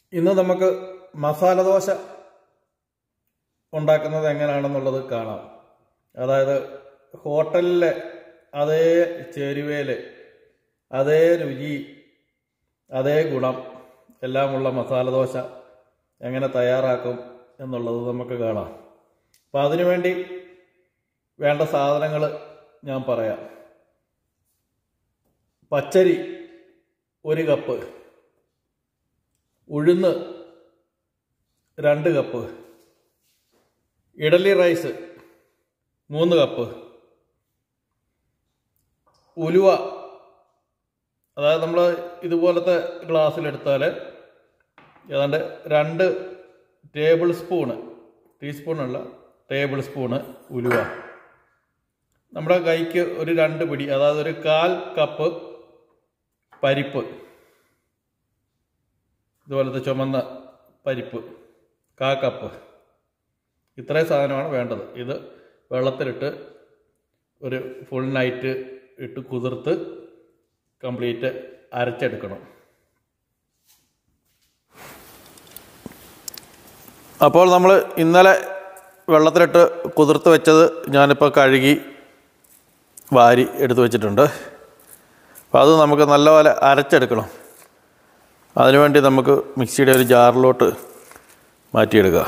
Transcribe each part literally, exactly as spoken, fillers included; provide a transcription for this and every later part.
ഇന്ന് നമുക്ക് മസാല ദോശ ഉണ്ടാക്കുന്നത് എങ്ങനെയാണെന്നുള്ളത് കാണാം. അതായത് ഹോട്ടലിലെ അതേ ചേരുവയിൽ അതേ രുചി അതേ ഗുണം എല്ലാമുള്ള മസാല ദോശ എങ്ങനെ തയ്യാറാക്കും എന്നുള്ളത് നമുക്ക് കാണാം. അപ്പം അതിനുവേണ്ടി വേണ്ട സാധനങ്ങൾ ഞാൻ പറയാം. പച്ചരി ഒരു കപ്പ്, ഉഴുന്ന് രണ്ട് കപ്പ്, ഇഡലി റൈസ് മൂന്ന് കപ്പ്, ഉലുവ അതായത് നമ്മൾ ഇതുപോലത്തെ ഗ്ലാസ്സിലെടുത്താൽ ഏതാണ്ട് രണ്ട് ടേബിൾ സ്പൂണ്, ടീസ്പൂണല്ല ടേബിൾ സ്പൂണ് ഉലുവ. നമ്മുടെ കൈക്ക് ഒരു രണ്ട് പിടി, അതായത് ഒരു കാൽ കപ്പ് പരിപ്പ്, ഇതുപോലത്തെ ചുമന്ന പരിപ്പ് കാ കപ്പ്. ഇത്രയും സാധനമാണ് വേണ്ടത്. ഇത് വെള്ളത്തിലിട്ട് ഒരു ഫുൾ നൈറ്റ് ഇട്ട് കുതിർത്ത് കംപ്ലീറ്റ് അരച്ചെടുക്കണം. അപ്പോൾ നമ്മൾ ഇന്നലെ വെള്ളത്തിലിട്ട് കുതിർത്ത് വെച്ചത് ഞാനിപ്പോൾ കഴുകി വാരി എടുത്തു വച്ചിട്ടുണ്ട്. അപ്പോൾ അത് നമുക്ക് നല്ലപോലെ അരച്ചെടുക്കണം. അതിനുവേണ്ടി നമുക്ക് മിക്സിയുടെ ഒരു ജാറിലോട്ട് മാറ്റിയെടുക്കുക.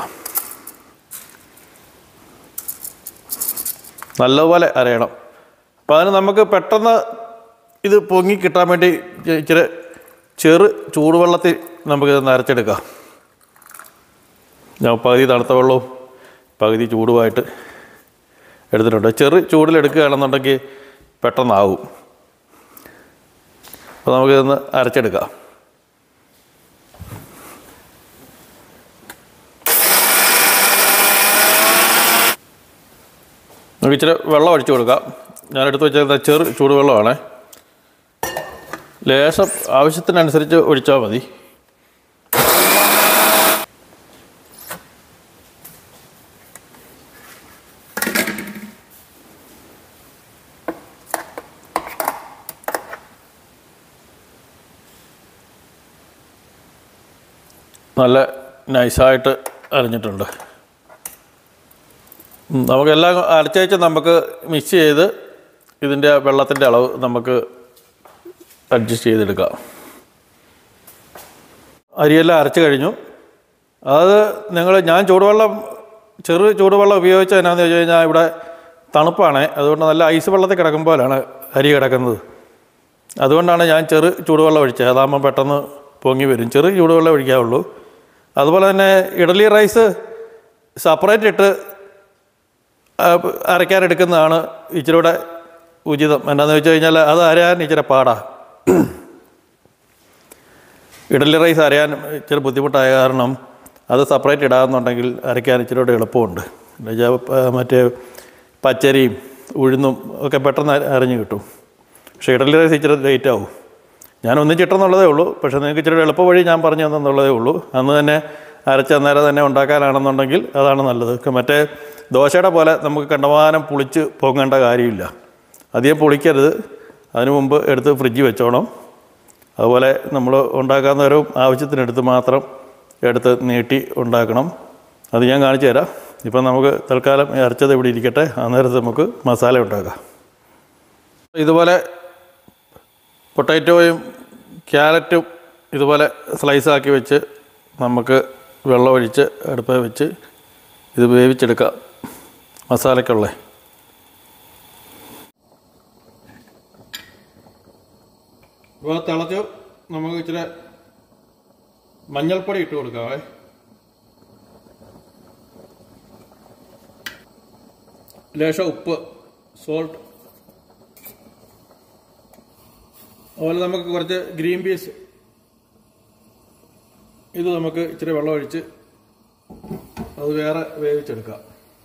നല്ലപോലെ അരയണം. അപ്പോൾ അതിന് നമുക്ക് പെട്ടെന്ന് ഇത് പൊങ്ങി കിട്ടാൻ വേണ്ടി ഇച്ചിരി ചെറു ചൂടുവെള്ളത്തിൽ നമുക്കിതൊന്ന് അരച്ചെടുക്കാം. ഞാൻ പകുതി തണുത്ത വെള്ളവും പകുതി ചൂടുമായിട്ട് എടുത്തിട്ടുണ്ട്. ചെറു ചൂടിലെടുക്കുകയാണെന്നുണ്ടെങ്കിൽ പെട്ടെന്നാവും. അപ്പോൾ നമുക്കിതൊന്ന് അരച്ചെടുക്കാം. നമുക്ക് ഇച്ചിരി വെള്ളം ഒഴിച്ചു കൊടുക്കാം. ഞാൻ എടുത്ത് വെച്ചത് ചെറു ചൂടുവെള്ളമാണ്. ലേശം ആവശ്യത്തിനനുസരിച്ച് ഒഴിച്ചാൽ മതി. നല്ല നൈസായിട്ട് അരഞ്ഞിട്ടുണ്ട്. നമുക്കെല്ലാം അരച്ചയച്ച് നമുക്ക് മിക്സ് ചെയ്ത് ഇതിൻ്റെ വെള്ളത്തിൻ്റെ അളവ് നമുക്ക് അഡ്ജസ്റ്റ് ചെയ്തെടുക്കാം. അരിയെല്ലാം അരച്ച് കഴിഞ്ഞു. അത് നിങ്ങൾ ഞാൻ ചൂടുവെള്ളം ചെറു ചൂടുവെള്ളം ഉപയോഗിച്ചത് എന്നാന്ന് വെച്ച് കഴിഞ്ഞാൽ ഇവിടെ തണുപ്പാണ്. അതുകൊണ്ട് നല്ല ഐസ് വെള്ളത്തിൽ കിടക്കും പോലാണ് അരി കിടക്കുന്നത്. അതുകൊണ്ടാണ് ഞാൻ ചെറു ചൂടുവെള്ളം ഒഴിച്ചത്. അതാകുമ്പോൾ പെട്ടെന്ന് പൊങ്ങി വരും. ചെറു ചൂടുവെള്ളം ഒഴിക്കാവുള്ളൂ. അതുപോലെ തന്നെ ഇഡലി റൈസ് സെപ്പറേറ്റ് ഇട്ട് അരയ്ക്കാനെടുക്കുന്നതാണ് ഇച്ചിരി കൂടെ ഉചിതം. എന്താണെന്ന് വെച്ച് കഴിഞ്ഞാൽ അത് അരയാൻ ഇച്ചിരി പാടാണ്. ഇഡലി റൈസ് അരയാൻ ഇച്ചിരി ബുദ്ധിമുട്ടായ കാരണം അത് സെപ്പറേറ്റ് ഇടാമെന്നുണ്ടെങ്കിൽ അരയ്ക്കാൻ ഇച്ചിരി കൂടെ എളുപ്പമുണ്ട്. മറ്റേ പച്ചരിയും ഉഴുന്നും ഒക്കെ പെട്ടെന്ന് അരഞ്ഞ് കിട്ടും. പക്ഷേ ഇഡലി റൈസ് ഇച്ചിരി ലേറ്റ് ആവും. ഞാൻ ഒന്നിച്ചിട്ടെന്നുള്ളതേ ഉള്ളൂ. പക്ഷേ നിങ്ങൾക്ക് ഇച്ചിരി എളുപ്പ വഴി ഞാൻ പറഞ്ഞു തന്നെന്നുള്ളതേ ഉള്ളൂ. അന്ന് തന്നെ അരച്ച് അന്നേരം തന്നെ ഉണ്ടാക്കാനാണെന്നുണ്ടെങ്കിൽ അതാണ് നല്ലത്. മറ്റേ ദോശയുടെ പോലെ നമുക്ക് കണ്ടമാനം പുളിച്ച് പൊങ്ങേണ്ട കാര്യമില്ല. അധികം പുളിക്കരുത്. അതിനു മുമ്പ് എടുത്ത് ഫ്രിഡ്ജിൽ വെച്ചോണം. അതുപോലെ നമ്മൾ ഉണ്ടാക്കാവുന്നവരും ആവശ്യത്തിനെടുത്ത് മാത്രം എടുത്ത് നീട്ടി ഉണ്ടാക്കണം. അത് ഞാൻ കാണിച്ചു തരാം. ഇപ്പം നമുക്ക് തൽക്കാലം അരച്ചത് ഇവിടെ ഇരിക്കട്ടെ. അന്നേരത്ത് നമുക്ക് മസാല ഉണ്ടാക്കാം. ഇതുപോലെ പൊട്ടാറ്റോയും ക്യാരറ്റും ഇതുപോലെ സ്ലൈസാക്കി വെച്ച് നമുക്ക് വെള്ളമൊഴിച്ച് അടുപ്പിൽ വെച്ച് ഇത് വേവിച്ചെടുക്കാം മസാലയ്ക്കുള്ള. ഇപ്പോൾ തിളച്ച് നമുക്ക് ഇച്ചിരി മഞ്ഞൾപ്പൊടി ഇട്ട് കൊടുക്കാവേ. ലേശം ഉപ്പ്, സോൾട്ട്. അതുപോലെ നമുക്ക് കുറച്ച് ഗ്രീൻ പീസ്, ഇത് നമുക്ക് ഇച്ചിരി വെള്ളം ഒഴിച്ച് അത് വേറെ വേവിച്ചെടുക്കാം.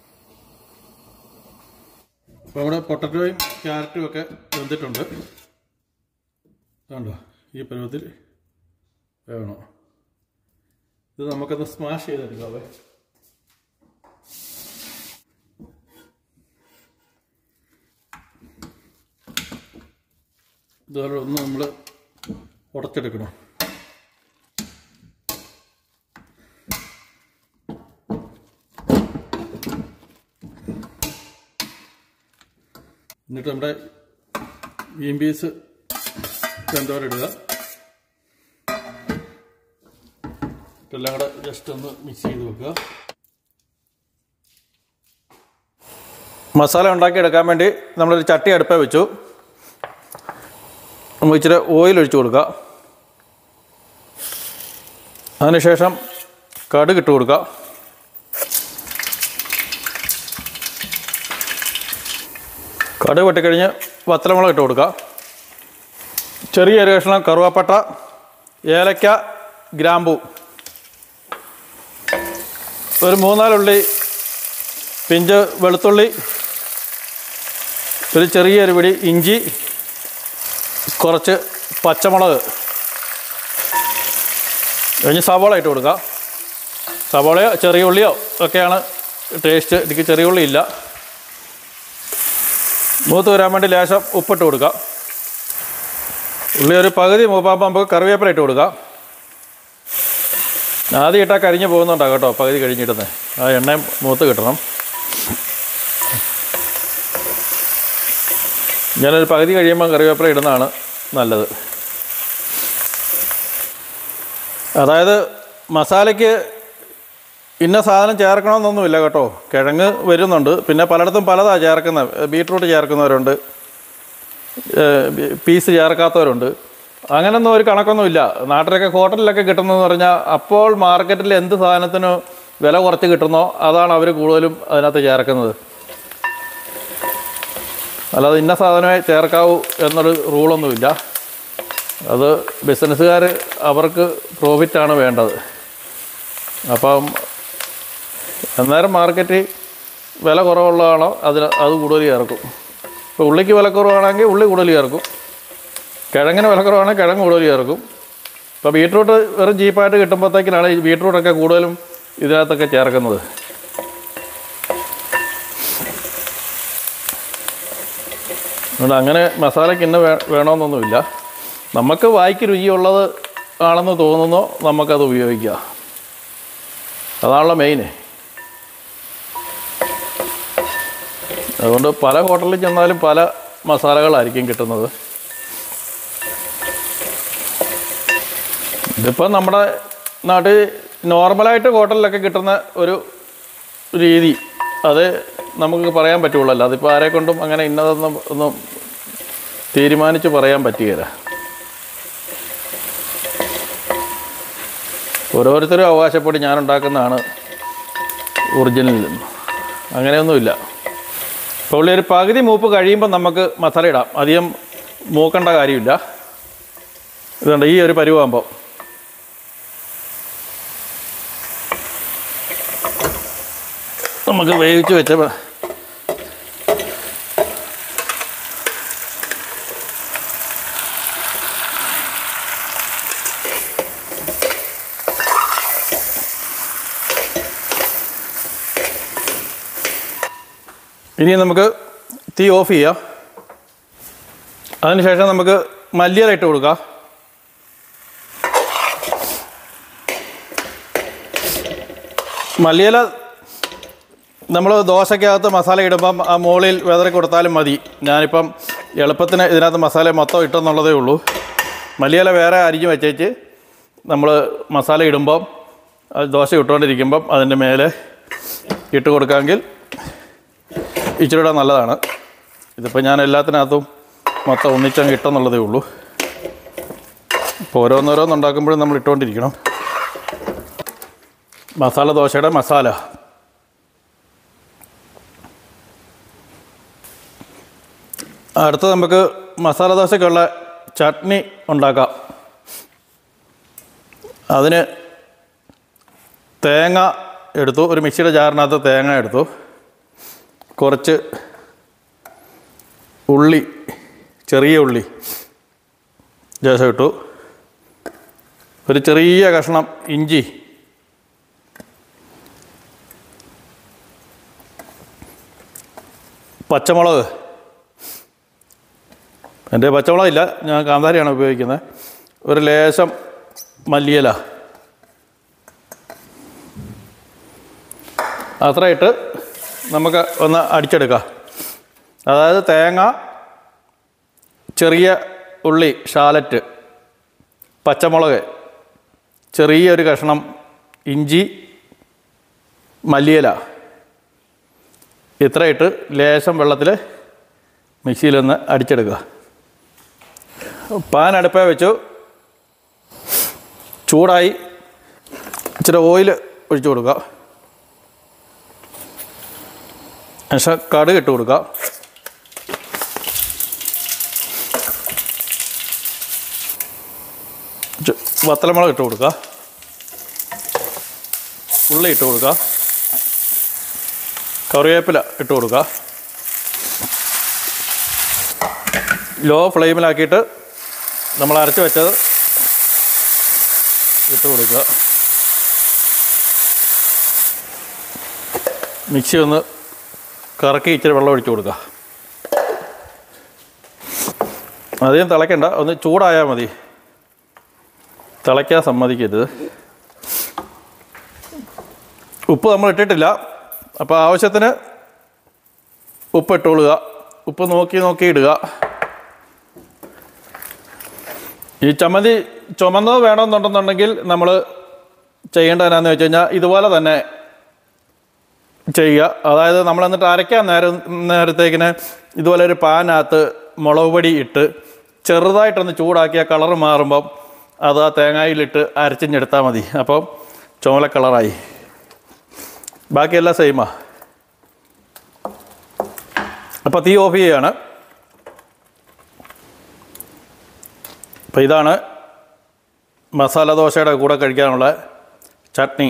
അപ്പോൾ നമ്മുടെ പൊട്ടറ്റോയും ക്യാരറ്റും ഒക്കെ വെന്തിട്ടുണ്ട്. കണ്ടോ, ഈ പരുവത്തിൽ വേണോ. ഇത് നമുക്കത് സ്മാഷ് ചെയ്തെടുക്കാവേ. ഇതുപോലെ ഒന്ന് നമ്മൾ ഉടച്ചെടുക്കണം. എന്നിട്ട് നമ്മുടെ ഗ്രീൻ പീസ് രണ്ടോടെ ഇടുക. എല്ലാം കൂടെ ജസ്റ്റ് ഒന്ന് മിക്സ് ചെയ്ത് വെക്കുക. മസാല ഉണ്ടാക്കിയെടുക്കാൻ വേണ്ടി നമ്മളൊരു ചട്ടി അടുപ്പേ വെച്ചു. നമ്മൾ ഇച്ചിരി ഓയിൽ ഒഴിച്ച് കൊടുക്കുക. അതിനുശേഷം കടുക് ഇട്ട് കൊടുക്കുക. കടുക് വെട്ടിക്കഴിഞ്ഞ് വത്തലമുളക് ഇട്ട് കൊടുക്കുക. ചെറിയൊരു കഷ്ണം കറുവാപ്പട്ട, ഏലക്ക, ഗ്രാമ്പൂ, ഒരു മൂന്നാലുള്ളി പിഞ്ച് വെളുത്തുള്ളി, ഒരു ചെറിയൊരു പിടി ഇഞ്ചി, കുറച്ച് പച്ചമുളക്, കഴിഞ്ഞ് സവാള ഇട്ട് കൊടുക്കുക. സവാളയോ ചെറിയ ഉള്ളിയോ ഒക്കെയാണ് ടേസ്റ്റ്. എനിക്ക് ചെറിയ ഉള്ളി ഇല്ല. മൂത്ത് വരാൻ വേണ്ടി ലേശം ഉപ്പിട്ട് കൊടുക്കുക. ഉള്ളി ഒരു പകുതി മൂപ്പാകുമ്പോൾ നമുക്ക് കറിവേപ്പില ഇട്ട് കൊടുക്കുക. ആദ്യം ഇട്ടാൽ കരിഞ്ഞ് പോകുന്നുണ്ടാകും കേട്ടോ, പകുതി കഴിഞ്ഞിടുന്നത്. ആ എണ്ണയും മൂത്ത് കിട്ടണം. ഞാനൊരു പകുതി കഴിയുമ്പോൾ കറിവേപ്പില ഇടുന്നതാണ് നല്ലത്. അതായത് മസാലയ്ക്ക് ഇന്ന സാധനം ചേർക്കണമെന്നൊന്നുമില്ല കേട്ടോ. കിഴങ്ങ് വരുന്നുണ്ട്, പിന്നെ പലയിടത്തും പലതാണ് ചേർക്കുന്നത്. ബീട്രൂട്ട് ചേർക്കുന്നവരുണ്ട്, പീസ് ചേർക്കാത്തവരുണ്ട്. അങ്ങനെയൊന്നും ഒരു കണക്കൊന്നുമില്ല. നാട്ടിലൊക്കെ ഹോട്ടലിലൊക്കെ കിട്ടുന്നതെന്ന് പറഞ്ഞാൽ അപ്പോൾ മാർക്കറ്റിൽ എന്ത് സാധനത്തിന് വില കുറച്ച് കിട്ടുന്നോ അതാണ് അവർ കൂടുതലും അതിനകത്ത് ചേർക്കുന്നത്. അല്ലാതെ ഇന്ന സാധനമേ ചേർക്കാവൂ എന്നൊരു റൂളൊന്നുമില്ല. അത് ബിസിനസ്സുകാർ അവർക്ക് പ്രോഫിറ്റാണ് വേണ്ടത്. അപ്പം അന്നേരം മാർക്കറ്റിൽ വില കുറവുള്ളതാണോ അതിന് അത് കൂടുതൽ ചേർക്കും. ഇപ്പോൾ ഉള്ളിക്ക് വില കുറവാണെങ്കിൽ ഉള്ളി കൂടുതൽ ചേർക്കും, കിഴങ്ങിന് വില കുറവാണെങ്കിൽ കിഴങ്ങ് കൂടുതൽ ചേർക്കും. ഇപ്പോൾ ബീട്രൂട്ട് വെറും ചീപ്പായിട്ട് കിട്ടുമ്പോഴത്തേക്കിനാണ് ഈ ബീട്രൂട്ടൊക്കെ കൂടുതലും ഇതിനകത്തൊക്കെ ചേർക്കുന്നത്. അതുകൊണ്ട് അങ്ങനെ മസാലയ്ക്ക് ഇന്ന് വേ വേണമെന്നൊന്നുമില്ല. നമുക്ക് വായിക്ക് രുചിയുള്ളത് ആണെന്ന് തോന്നുന്നോ നമുക്കത് ഉപയോഗിക്കുക. അതാണല്ലോ മെയിന്. അതുകൊണ്ട് പല ഹോട്ടലിൽ ചെന്നാലും പല മസാലകളായിരിക്കും കിട്ടുന്നത്. ഇതിപ്പം നമ്മുടെ നാട്ടിൽ നോർമലായിട്ട് ഹോട്ടലിലൊക്കെ കിട്ടുന്ന ഒരു രീതി, അത് നമുക്ക് പറയാൻ പറ്റുള്ളല്ലോ. അതിപ്പോൾ ആരെ കൊണ്ടും അങ്ങനെ ഇന്നതൊന്നും ഒന്നും തീരുമാനിച്ച് പറയാൻ പറ്റുകയില്ല. ഓരോരുത്തരും അവകാശപ്പെടി ഞാനുണ്ടാക്കുന്നതാണ് ഒറിജിനൽ. അങ്ങനെയൊന്നുമില്ല. ഇപ്പോൾ ഉള്ളി ഒരു പകുതി മൂപ്പ് കഴിയുമ്പോൾ നമുക്ക് മസാല ഇടാം. അധികം മൂക്കേണ്ട കാര്യമില്ല. ഇതുണ്ട് ഈ ഒരു പരുവാകുമ്പോൾ നമുക്ക് വേവിച്ച് വെച്ച ഇനി നമുക്ക് തീ ഓഫ് ചെയ്യാം. അതിനുശേഷം നമുക്ക് മല്ലിയില ഇട്ട് കൊടുക്കാം. മല്ലിയില നമ്മൾ ദോശയ്ക്കകത്ത് മസാല ഇടുമ്പം ആ മുകളിൽ വിതറി കൊടുത്താലും മതി. ഞാനിപ്പം എളുപ്പത്തിന് ഇതിനകത്ത് മസാല മൊത്തം ഇട്ടെന്നുള്ളതേ ഉള്ളൂ. മല്ലിയില വേറെ അരിഞ്ഞ് വെച്ചേച്ച് നമ്മൾ മസാല ഇടുമ്പം അത് ദോശ ഇട്ടുകൊണ്ടിരിക്കുമ്പം അതിൻ്റെ മേലെ ഇട്ട് കൊടുക്കാമെങ്കിൽ ഇച്ചിരി കൂടെ നല്ലതാണ്. ഇതിപ്പോൾ ഞാൻ എല്ലാത്തിനകത്തും മൊത്തം ഒന്നിച്ചങ്ങ് ഇട്ടെന്നുള്ളതേ ഉള്ളൂ. ഇപ്പോൾ ഓരോന്നോരോന്നുണ്ടാക്കുമ്പോഴും നമ്മൾ ഇട്ടുകൊണ്ടിരിക്കണം. മസാല ദോശയുടെ മസാല അടുത്ത് നമുക്ക് മസാല ദോശയ്ക്കുള്ള ചട്നി ഉണ്ടാക്കാം. അതിന് തേങ്ങ എടുത്തു, ഒരു മിക്സിയുടെ ജാറിനകത്ത് തേങ്ങ എടുത്തു, കുറച്ച് ഉള്ളി, ചെറിയ ഉള്ളി ലേശം ഇട്ടു, ഒരു ചെറിയ കഷ്ണം ഇഞ്ചി, പച്ചമുളക്, എൻ്റെ പച്ചമുളകില്ല, ഞാൻ കാന്താരിയാണ് ഉപയോഗിക്കുന്നത്, ഒരു ലേശം മല്ലിയില, അത്ര ഇട്ട് നമുക്ക് ഒന്ന് അടിച്ചെടുക്കാം. അതായത് തേങ്ങ, ചെറിയ ഉള്ളി, ഷാലറ്റ്, പച്ചമുളക്, ചെറിയൊരു കഷ്ണം ഇഞ്ചി, മല്ലിയില ഇത്രയിട്ട് ലേശം വെള്ളത്തിൽ മിക്സിയിലൊന്ന് അടിച്ചെടുക്കുക. പാൻ അടുപ്പേ വെച്ചു. ചൂടായി. ഇച്ചിരി ഓയിൽ ഒഴിച്ചു കൊടുക്കുക. ശേഷം കടുക് ഇട്ട് കൊടുക്കുക. വത്തലമുളക് ഇട്ട് കൊടുക്കുക. ഉള്ളി ഇട്ട് കൊടുക്കുക. കറിവേപ്പില ഇട്ട് കൊടുക്കുക. ലോ ഫ്ലെയിമിലാക്കിയിട്ട് നമ്മൾ അരച്ച് വെച്ചത് ഇട്ട് കൊടുക്കുക. മിക്സി ഒന്ന് കറക്കി ഇച്ചിരി വെള്ളം ഒഴിച്ച് കൊടുക്കുക. അധികം തിളയ്ക്കണ്ട, ഒന്ന് ചൂടായാൽ മതി, തിളയ്ക്കാൻ സമ്മതിക്കരുത്. ഉപ്പ് നമ്മൾ ഇട്ടിട്ടില്ല, അപ്പോൾ ആവശ്യത്തിന് ഉപ്പ് ഇട്ടുകൊള്ളുക. ഉപ്പ് നോക്കി നോക്കി ഇടുക. ഈ ചമ്മന്തി ചുമന്നത് വേണമെന്നുണ്ടെന്നുണ്ടെങ്കിൽ നമ്മൾ ചെയ്യേണ്ടത് എന്നാന്ന് വെച്ച് കഴിഞ്ഞാൽ ഇതുപോലെ തന്നെ ചെയ്യുക. അതായത് നമ്മൾ എന്നിട്ട് അരയ്ക്കാൻ നേരം നേരത്തേക്കിന് ഇതുപോലെ ഒരു പാനകത്ത് മുളക് പൊടി ഇട്ട് ചെറുതായിട്ടൊന്ന് ചൂടാക്കിയ കളറ് മാറുമ്പം അത് ആ തേങ്ങയിലിട്ട് അരച്ചിഞ്ഞെടുത്താൽ മതി. അപ്പം ചുമല കളറായി. ബാക്കിയെല്ലാം സെയിമാ. അപ്പോൾ തീ ഓഫ് ചെയ്യുകയാണ്. അപ്പോൾ ഇതാണ് മസാല ദോശയുടെ കൂടെ കഴിക്കാനുള്ള ചട്നി.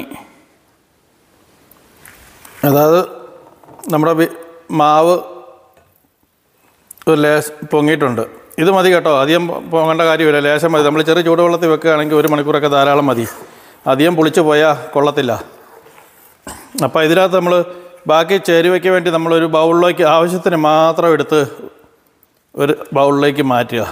അതായത് നമ്മുടെ മാവ് ഒരു ലേശം പൊങ്ങിയിട്ടുണ്ട്. ഇത് മതി കേട്ടോ, അധികം പൊങ്ങേണ്ട കാര്യമില്ല, ലേശം മതി. നമ്മൾ ചെറിയ ചൂടുവെള്ളത്തിൽ വെക്കുകയാണെങ്കിൽ ഒരു മണിക്കൂറൊക്കെ ധാരാളം മതി. അധികം പുളിച്ച് പോയാൽ കൊള്ളത്തില്ല. അപ്പോൾ ഇതിനകത്ത് നമ്മൾ ബാക്കി ചേരുവയ്ക്ക് വേണ്ടി നമ്മളൊരു ബൗളിലേക്ക് ആവശ്യത്തിന് മാത്രം എടുത്ത് ഒരു ബൗളിലേക്ക് മാറ്റുക.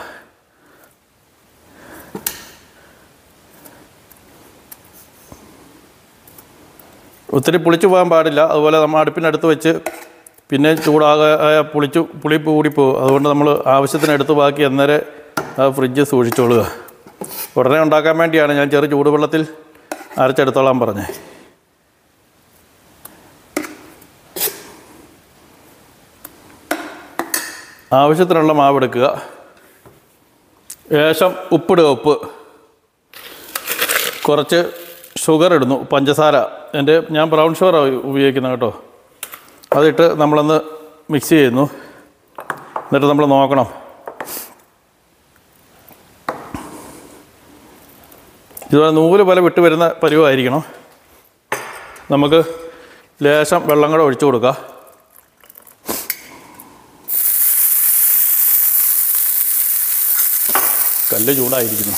ഒത്തിരി പുളിച്ചു പോകാൻ പാടില്ല. അതുപോലെ നമ്മൾ അടുപ്പിനടുത്ത് വെച്ച് പിന്നെ ചൂടാകായ പുളിച്ചു പുളിപ്പ് കൂടിപ്പോകും. അതുകൊണ്ട് നമ്മൾ ആവശ്യത്തിന് എടുത്ത് ബാക്കി അന്നേരം ആ ഫ്രിഡ്ജ് സൂക്ഷിച്ചോളുക. ഉടനെ ഉണ്ടാക്കാൻ വേണ്ടിയാണ് ഞാൻ ചെറു ചൂടുവെള്ളത്തിൽ അരച്ചെടുത്തോളാൻ പറഞ്ഞത്. ആവശ്യത്തിനുള്ള മാവ് എടുക്കുക. ലേശം ഉപ്പിടുക. ഉപ്പ് കുറച്ച് ഷുഗർ ഇടുന്നു, പഞ്ചസാര. എൻ്റെ ഞാൻ ബ്രൗൺ ഷുഗറാണ് ഉപയോഗിക്കുന്നത് കേട്ടോ. അതിട്ട് നമ്മളൊന്ന് മിക്സ് ചെയ്യുന്നു. എന്നിട്ട് നമ്മൾ നോക്കണം. ഇതുപോലെ നൂല് പോലെ വിട്ട് വരുന്ന പരുവമായിരിക്കണം. നമുക്ക് ലേശം വെള്ളം കൂടെ ഒഴിച്ചു കൊടുക്കുക. കല്ല് ചൂടായിരിക്കുന്നു.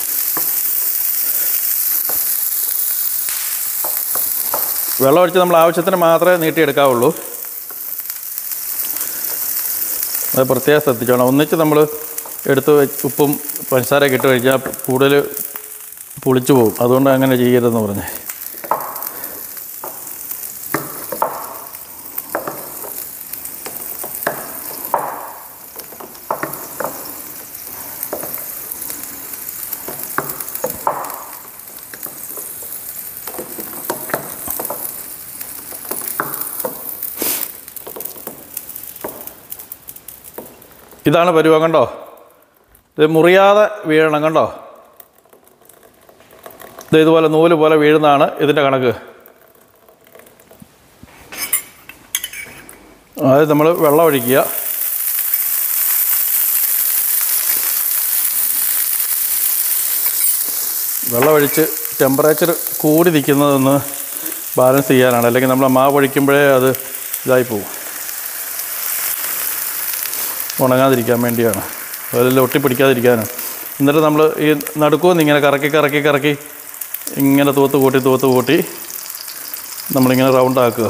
വെള്ളം ഒഴിച്ച് നമ്മൾ ആവശ്യത്തിന് മാത്രമേ നീട്ടിയെടുക്കാവുള്ളൂ. അത് പ്രത്യേകം ശ്രദ്ധിച്ചോണം. ഒന്നിച്ച് നമ്മൾ എടുത്ത് ഉപ്പും പഞ്ചസാരയൊക്കെ ഇട്ട് കഴിച്ചാൽ കൂടുതൽ പുളിച്ചു പോകും. അതുകൊണ്ട് അങ്ങനെ ചെയ്യരുതെന്ന് പറഞ്ഞേ. ഇതാണ് പരുവം. കണ്ടോ, ഇത് മുറിയാതെ വീഴണം. കണ്ടോ, ഇത് ഇതുപോലെ നൂല് പോലെ വീഴുന്നതാണ് ഇതിൻ്റെ കണക്ക്. അതായത് നമ്മൾ വെള്ളം ഒഴിക്കുക. വെള്ളമൊഴിച്ച് ടെമ്പറേച്ചർ കൂടി നിൽക്കുന്നതൊന്ന് ബാലൻസ് ചെയ്യാനാണ്. അല്ലെങ്കിൽ നമ്മൾ മാവ് ഒഴിക്കുമ്പോഴേ അത് ഇതായി പോകും. ഉണങ്ങാതിരിക്കാൻ വേണ്ടിയാണ്, അതിൽ ഒട്ടിപ്പിടിക്കാതിരിക്കാനാണ്. എന്നിട്ട് നമ്മൾ ഈ നടുക്കുമെന്ന് ഇങ്ങനെ കറക്കി കറക്കി കറക്കി ഇങ്ങനെ തൂത്ത് കൂട്ടി തൂത്ത് കൂട്ടി നമ്മളിങ്ങനെ റൗണ്ട് ആക്കുക.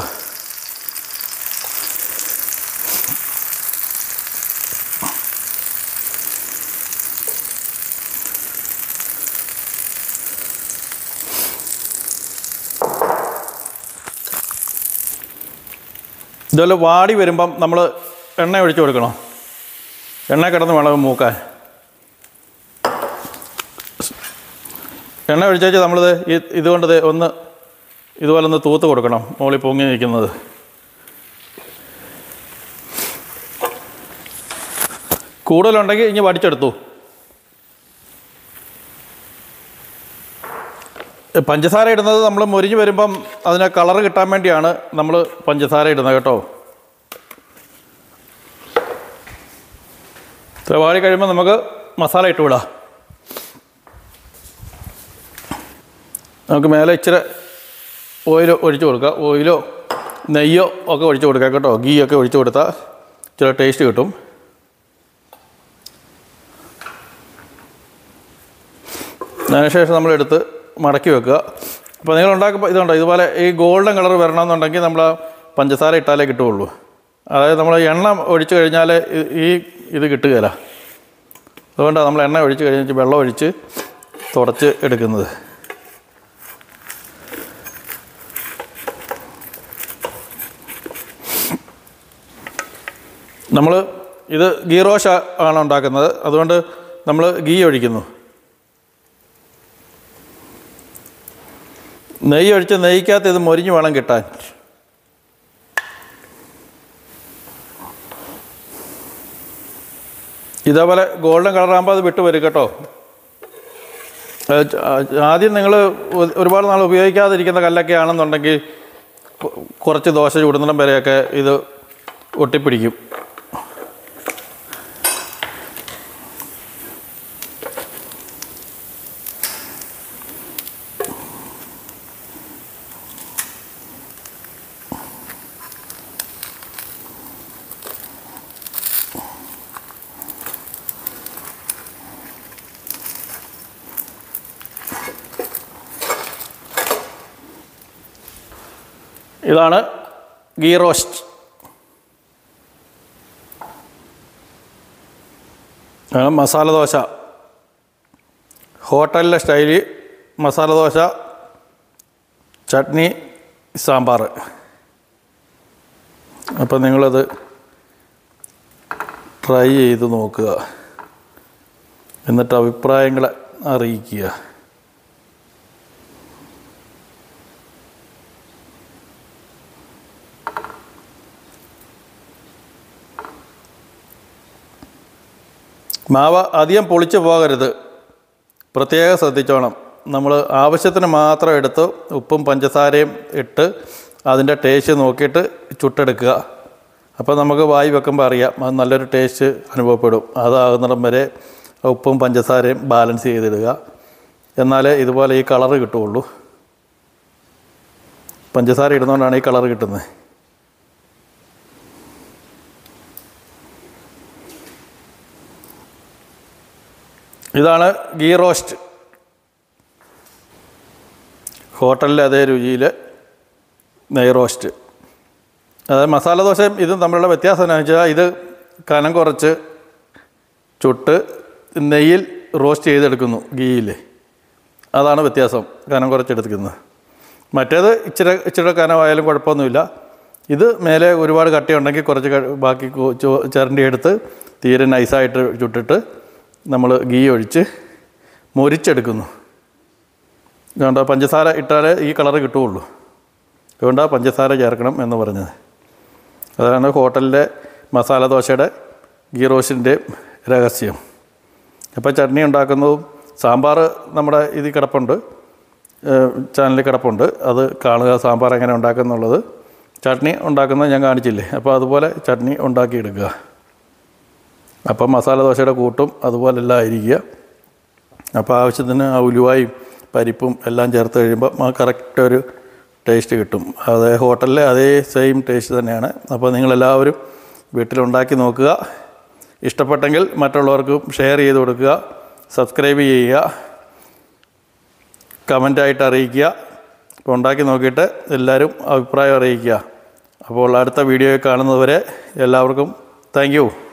ഇതുപോലെ വാടി വരുമ്പം നമ്മൾ എണ്ണ ഒഴിച്ച് കൊടുക്കണം. എണ്ണ കിടന്ന് വേണം മൂക്കാൻ. എണ്ണ ഒഴിച്ചേച്ച് നമ്മളിത് ഈ ഇതുകൊണ്ട് ഒന്ന് ഇതുപോലെ ഒന്ന് തൂത്ത് കൊടുക്കണം. മുകളിൽ പൊങ്ങി നിൽക്കുന്നത് കൂടുതലുണ്ടെങ്കിൽ ഇനി വടിച്ചെടുത്തു. പഞ്ചസാര ഇടുന്നത് നമ്മൾ മൊരിഞ്ഞ് വരുമ്പം അതിന് കളറ് കിട്ടാൻ വേണ്ടിയാണ് നമ്മൾ പഞ്ചസാര ഇടുന്നത് കേട്ടോ. വാടി കഴിയുമ്പോൾ നമുക്ക് മസാല ഇട്ട് വിടാം. നമുക്ക് മേലെ ഇച്ചിരി ഓയിൽ ഒഴിച്ച് കൊടുക്കുക. ഓയിലോ നെയ്യോ ഒക്കെ ഒഴിച്ച് കൊടുക്കുക കേട്ടോ. ഗീ ഒക്കെ ഒഴിച്ച് കൊടുത്താൽ ഇച്ചിരി ടേസ്റ്റ് കിട്ടും. അതിനുശേഷം നമ്മളെടുത്ത് മടക്കി വെക്കുക. അപ്പോൾ നിങ്ങൾ ഉണ്ടാക്കുമ്പോൾ ഇതുണ്ടോ, ഇതുപോലെ ഈ ഗോൾഡൻ കളർ വരണമെന്നുണ്ടെങ്കിൽ നമ്മൾ പഞ്ചസാര ഇട്ടാലേ കിട്ടുകയുള്ളൂ. അതായത് നമ്മൾ എണ്ണ ഒഴിച്ച് കഴിഞ്ഞാൽ ഈ ഇത് കിട്ടുകയില്ല. അതുകൊണ്ടാണ് നമ്മൾ എണ്ണ ഒഴിച്ച് കഴിഞ്ഞിട്ട് വെള്ളം ഒഴിച്ച് തുടച്ച് എടുക്കുന്നത്. നമ്മൾ ഇത് ഗീ റോഷ ആണ് ഉണ്ടാക്കുന്നത്. അതുകൊണ്ട് നമ്മൾ ഗീ ഒഴിക്കുന്നു. നെയ്യ് ഒഴിച്ച് നെയ്ക്കകത്ത് ഇത് മൊരിഞ്ഞ് വേണം കിട്ടാൻ. ഇതേപോലെ ഗോൾഡൻ കളറാകുമ്പോൾ അത് വിട്ട് വരും കേട്ടോ. ആദ്യം നിങ്ങൾ ഒരുപാട് നാൾ ഉപയോഗിക്കാതിരിക്കുന്ന കല്ലൊക്കെ ആണെന്നുണ്ടെങ്കിൽ കുറച്ച് ദോശ ചൂടുന്നിടം വരെയൊക്കെ ഇത് ഒട്ടിപ്പിടിക്കും. ഇതാണ് ഗീ റോസ്റ്റ്. മസാല ദോശ, ഹോട്ടലിലെ സ്റ്റൈല് മസാല ദോശ, ചട്നി, സാമ്പാർ. അപ്പം നിങ്ങളത് ട്രൈ ചെയ്ത് നോക്കുക. എന്നിട്ട് അഭിപ്രായങ്ങൾ അറിയിക്കുക. മാവ് അധികം പൊളിച്ച് പോകരുത്, പ്രത്യേകം ശ്രദ്ധിച്ചോണം. നമ്മൾ ആവശ്യത്തിന് മാത്രം എടുത്ത് ഉപ്പും പഞ്ചസാരയും ഇട്ട് അതിൻ്റെ ടേസ്റ്റ് നോക്കിയിട്ട് ചുട്ടെടുക്കുക. അപ്പോൾ നമുക്ക് വായി വെക്കുമ്പോൾ അറിയാം അത് നല്ലൊരു ടേസ്റ്റ് അനുഭവപ്പെടും. അതാകുന്നിടം വരെ ഉപ്പും പഞ്ചസാരയും ബാലൻസ് ചെയ്തിടുക. എന്നാലേ ഇതുപോലെ ഈ കളറ് കിട്ടുകയുള്ളൂ. പഞ്ചസാര ഇടുന്നതുകൊണ്ടാണ് ഈ കളറ് കിട്ടുന്നത്. ഇതാണ് ഗീ റോസ്റ്റ്. ഹോട്ടലിലെ അതേ രുചിയിൽ നെയ് റോസ്റ്റ്. അതായത് മസാല ദോശയും ഇതും തമ്മിലുള്ള വ്യത്യാസം എന്താണെന്ന് വെച്ചാൽ ഇത് കനം കുറച്ച് ചുട്ട് നെയ്യിൽ റോസ്റ്റ് ചെയ്തെടുക്കുന്നു, ഗീയിൽ. അതാണ് വ്യത്യാസം, കനം കുറച്ചെടുക്കുന്നത്. മറ്റേത് ഇച്ചിരി ഇച്ചിരി കനമായാലും കുഴപ്പമൊന്നുമില്ല. ഇത് മേലെ ഒരുപാട് കട്ടിയുണ്ടെങ്കിൽ കുറച്ച് ബാക്കി ചിരണ്ടി എടുത്ത് തീരെ നൈസായിട്ട് ചുട്ടിട്ട് നമ്മൾ ഗീ ഒഴിച്ച് മൊരിച്ചെടുക്കുന്നു. അതുകൊണ്ട് പഞ്ചസാര ഇട്ടാലേ ഈ കളറ് കിട്ടുകയുള്ളൂ. അതുകൊണ്ടാണ് പഞ്ചസാര ചേർക്കണം എന്ന് പറഞ്ഞത്. അതാണ് ഹോട്ടലിലെ മസാല ദോശയുടെ ഗീ റോസ്റ്റിൻ്റെ രഹസ്യം. അപ്പോൾ ചട്നി ഉണ്ടാക്കുന്നതും സാമ്പാർ നമ്മുടെ ഇതിൽ കിടപ്പുണ്ട്, ചാനലിൽ കിടപ്പുണ്ട്. അത് കാണുക, സാമ്പാർ എങ്ങനെ ഉണ്ടാക്കുന്നുള്ളത്. ചട്നി ഉണ്ടാക്കുന്നത് ഞാൻ കാണിച്ചില്ലേ, അപ്പോൾ അതുപോലെ ചട്നി ഉണ്ടാക്കിയെടുക്കുക. അപ്പം മസാല ദോശയുടെ കൂട്ടും അതുപോലെല്ലാം ആയിരിക്കുക. അപ്പോൾ ആവശ്യത്തിന് ആ ഉലുവായും പരിപ്പും എല്ലാം ചേർത്ത് കഴിയുമ്പോൾ കറക്റ്റ് ഒരു ടേസ്റ്റ് കിട്ടും. അതേ ഹോട്ടലിലെ അതേ സെയിം ടേസ്റ്റ് തന്നെയാണ്. അപ്പോൾ നിങ്ങളെല്ലാവരും വീട്ടിലുണ്ടാക്കി നോക്കുക. ഇഷ്ടപ്പെട്ടെങ്കിൽ മറ്റുള്ളവർക്കും ഷെയർ ചെയ്ത് കൊടുക്കുക, സബ്സ്ക്രൈബ് ചെയ്യുക, കമൻ്റായിട്ട് അറിയിക്കുക. അപ്പോൾ ഉണ്ടാക്കി നോക്കിയിട്ട് എല്ലാവരും അഭിപ്രായം അറിയിക്കുക. അപ്പോൾ അടുത്ത വീഡിയോ കാണുന്നതുവരെ എല്ലാവർക്കും താങ്ക് യു.